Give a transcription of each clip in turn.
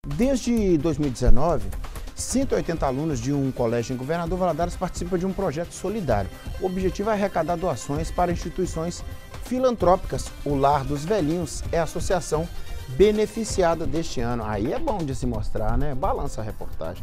Desde 2019, 180 alunos de um colégio em Governador Valadares participam de um projeto solidário. O objetivo é arrecadar doações para instituições filantrópicas. O Lar dos Velhinhos é a associação beneficiada deste ano. Aí é bom de se mostrar, né? Balança a reportagem.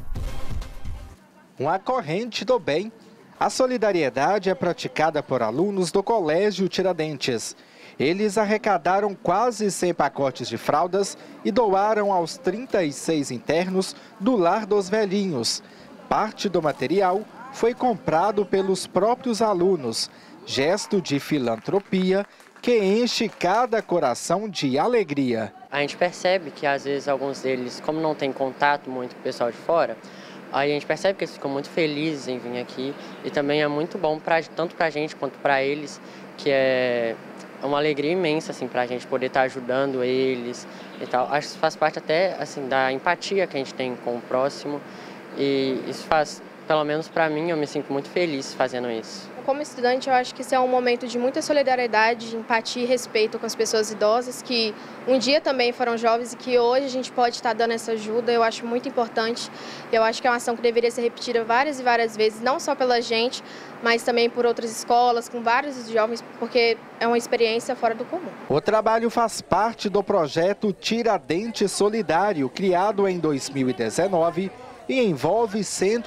Uma corrente do bem. A solidariedade é praticada por alunos do Colégio Tiradentes. Eles arrecadaram quase 100 pacotes de fraldas e doaram aos 36 internos do Lar dos Velhinhos. Parte do material foi comprado pelos próprios alunos, gesto de filantropia que enche cada coração de alegria. A gente percebe que às vezes alguns deles, como não tem contato muito com o pessoal de fora, aí a gente percebe que eles ficam muito felizes em vir aqui e também é muito bom tanto para a gente quanto para eles, que é uma alegria imensa assim, para a gente poder estar ajudando eles e tal. Acho que isso faz parte até assim, da empatia que a gente tem com o próximo e isso faz, pelo menos para mim, eu me sinto muito feliz fazendo isso. Como estudante, eu acho que isso é um momento de muita solidariedade, empatia e respeito com as pessoas idosas que um dia também foram jovens e que hoje a gente pode estar dando essa ajuda. Eu acho muito importante. Eu acho que é uma ação que deveria ser repetida várias e várias vezes, não só pela gente, mas também por outras escolas, com vários jovens, porque é uma experiência fora do comum. O trabalho faz parte do projeto Tiradentes Solidário, criado em 2019, e envolve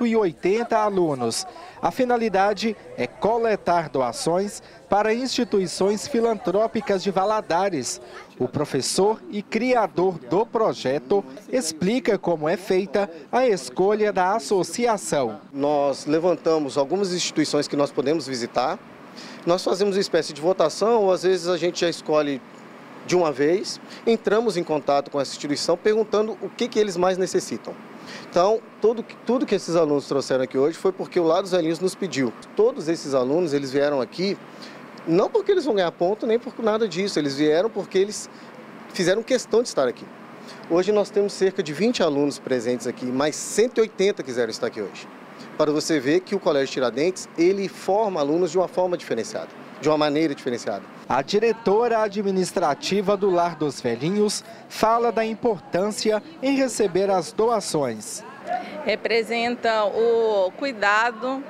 180 alunos. A finalidade é coletar doações para instituições filantrópicas de Valadares. O professor e criador do projeto explica como é feita a escolha da associação. Nós levantamos algumas instituições que nós podemos visitar. Nós fazemos uma espécie de votação, ou às vezes a gente já escolhe de uma vez. Entramos em contato com essa instituição perguntando o que eles mais necessitam. Então, tudo que esses alunos trouxeram aqui hoje foi porque o Lar dos Velhinhos nos pediu. Todos esses alunos, eles vieram aqui, não porque eles vão ganhar ponto, nem por nada disso. Eles vieram porque eles fizeram questão de estar aqui. Hoje nós temos cerca de 20 alunos presentes aqui, mais 180 quiseram estar aqui hoje. Para você ver que o Colégio Tiradentes, ele forma alunos de uma forma diferenciada, de uma maneira diferenciada. A diretora administrativa do Lar dos Velhinhos fala da importância em receber as doações. Representa o cuidado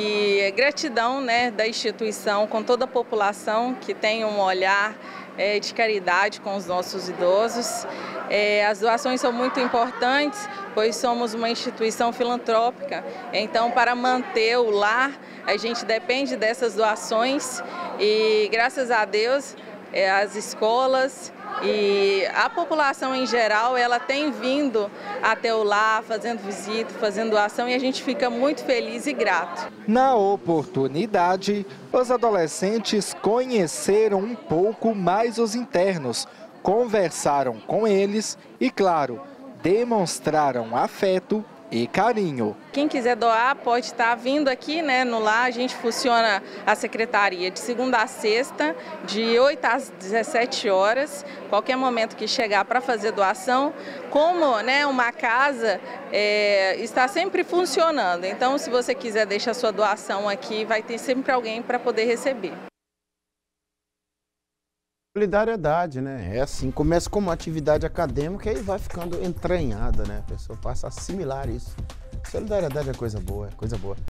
e gratidão, né, da instituição com toda a população que tem um olhar de caridade com os nossos idosos. As doações são muito importantes, pois somos uma instituição filantrópica, então para manter o lar a gente depende dessas doações e graças a Deus as escolas e a população em geral ela tem vindo até o lar, fazendo visita, fazendo doação e a gente fica muito feliz e grato. Na oportunidade, os adolescentes conheceram um pouco mais os internos, conversaram com eles e, claro, demonstraram afeto e carinho. Quem quiser doar pode estar vindo aqui, né, no lar. A gente funciona a secretaria de segunda a sexta, de 8 às 17 horas, qualquer momento que chegar para fazer doação. Como, né, uma casa está sempre funcionando, então se você quiser deixar sua doação aqui, vai ter sempre alguém para poder receber. Solidariedade, né? É assim, começa como uma atividade acadêmica e vai ficando entranhada, né? A pessoa passa a assimilar isso. Solidariedade é coisa boa, é coisa boa.